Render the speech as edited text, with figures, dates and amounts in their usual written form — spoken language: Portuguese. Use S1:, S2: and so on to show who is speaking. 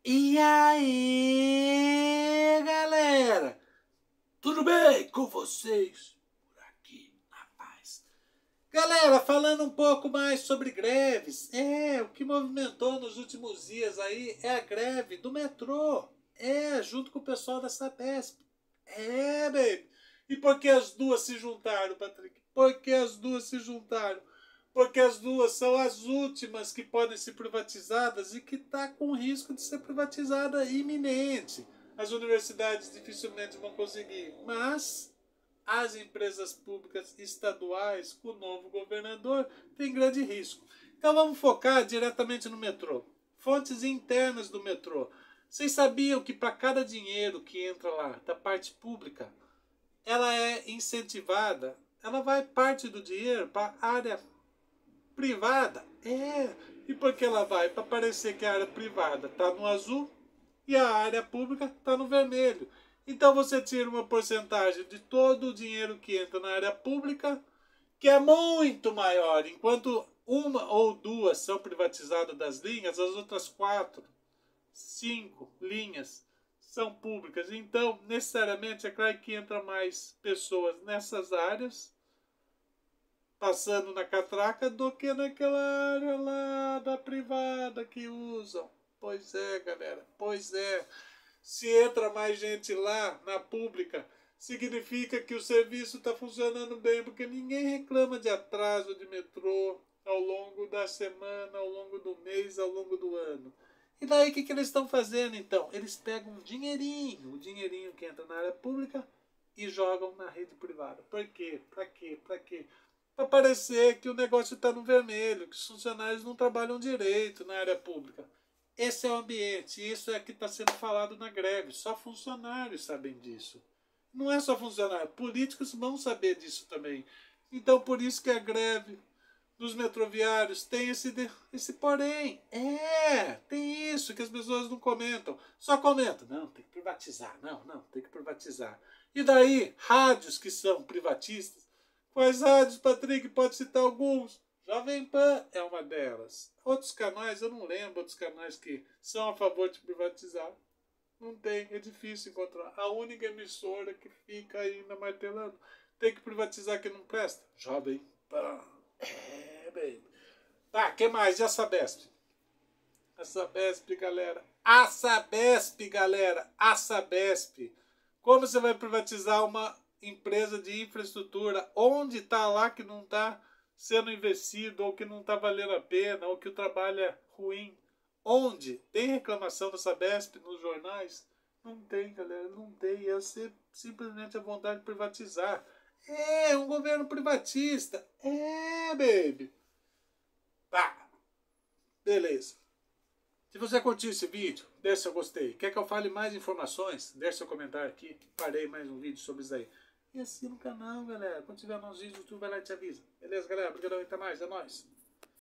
S1: E aí, galera? Tudo bem com vocês? Por aqui, na paz. Galera, falando um pouco mais sobre greves. O que movimentou nos últimos dias aí é a greve do metrô. Junto com o pessoal da Sabesp. Baby. E por que as duas se juntaram, Patrick? Por que as duas se juntaram? Porque as duas são as últimas que podem ser privatizadas e que está com risco de ser privatizada iminente. As universidades dificilmente vão conseguir, mas as empresas públicas estaduais, com o novo governador, têm grande risco. Então vamos focar diretamente no metrô. Fontes internas do metrô. Vocês sabiam que para cada dinheiro que entra lá da parte pública, ela é incentivada, ela vai parte do dinheiro para a área privada? E por que ela vai? Para parecer que a área privada está no azul e a área pública está no vermelho. Então você tira uma porcentagem de todo o dinheiro que entra na área pública, que é muito maior. Enquanto uma ou duas são privatizadas das linhas, as outras 4, 5 linhas são públicas. Então, necessariamente, é claro que entra mais pessoas nessas áreas passando na catraca do que naquela área lá da privada que usam. Pois é, galera, pois é. Se entra mais gente lá na pública, significa que o serviço está funcionando bem, porque ninguém reclama de atraso de metrô ao longo da semana, ao longo do mês, ao longo do ano. E daí o que eles estão fazendo então? Eles pegam o dinheirinho que entra na área pública e jogam na rede privada. Por quê? Para quê? Para quê? Para parecer que o negócio está no vermelho, que os funcionários não trabalham direito na área pública. Esse é o ambiente, isso é que está sendo falado na greve. Só funcionários sabem disso. Não é só funcionário, políticos vão saber disso também. Então, por isso que a greve dos metroviários tem esse porém. Tem isso que as pessoas não comentam. Só comentam, não, tem que privatizar. Não, tem que privatizar. E daí, rádios que são privatistas. Quais rádios, Patrick? Pode citar alguns. Jovem Pan é uma delas. Outros canais, eu não lembro, outros canais que são a favor de privatizar. Não tem, é difícil encontrar. A única emissora que fica ainda martelando. Tem que privatizar que não presta. Jovem Pan. Baby. Tá, que mais? E a Sabesp? A Sabesp, galera. A Sabesp, galera. A Sabesp. Como você vai privatizar uma empresa de infraestrutura onde está lá que não está sendo investido, ou que não está valendo a pena, ou que o trabalho é ruim? Onde? Tem reclamação da Sabesp nos jornais? Não tem, galera, não tem. É simplesmente a vontade de privatizar. Um governo privatista. Baby. Tá, beleza. Se você curtiu esse vídeo, deixe seu gostei. Quer que eu fale mais informações? Deixe seu comentário aqui. Farei mais um vídeo sobre isso aí. E assina o canal, galera. Quando tiver mais vídeos, o YouTube vai lá e te avisa. Beleza, galera? Obrigadão, até mais. É nóis.